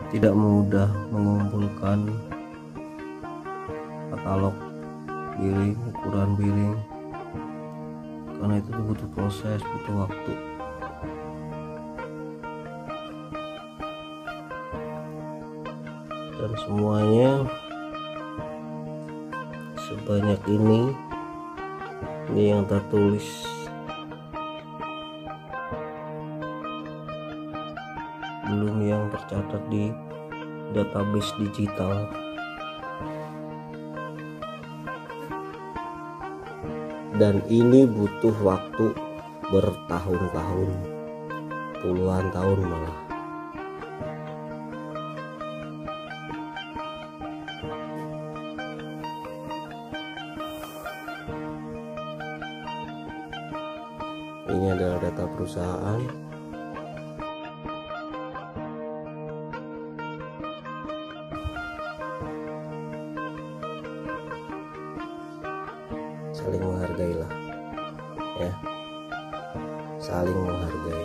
tidak mudah mengumpulkan katalog piring, ukuran piring, karena itu butuh proses, butuh waktu. Dan semuanya sebanyak ini yang tertulis, belum yang tercatat di database digital. Dan ini butuh waktu bertahun-tahun, puluhan tahun malah. Ini adalah data perusahaan. Saling menghargailah, ya, saling menghargai.